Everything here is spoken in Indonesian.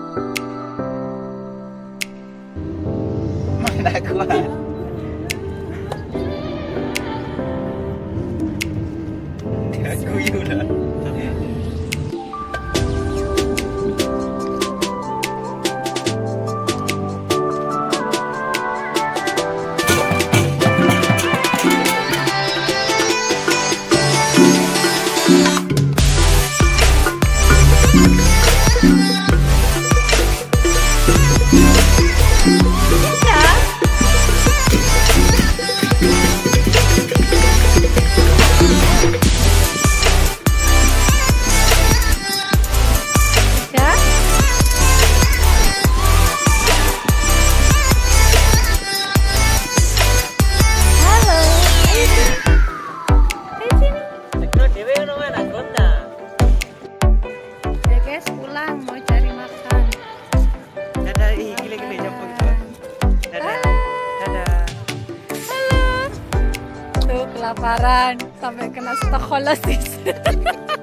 Mana kuat. Dia guyu lah. Pulang mau cari makan. Dadah, gile-gile jemput gitu. Dadah. Dadah. Halo. Tuh kelaparan sampai kena stokolosis.